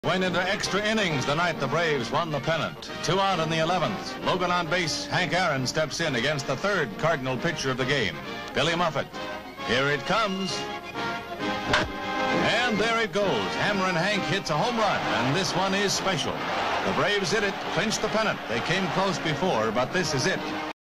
Went into extra innings the night the Braves won the pennant. 2 out in the 11th. Logan on base. Hank Aaron steps in against the third Cardinal pitcher of the game, Billy Muffet. Here it comes. And there it goes. Hammerin' Hank hits a home run, and this one is special. The Braves hit it, clinched the pennant. They came close before, but this is it.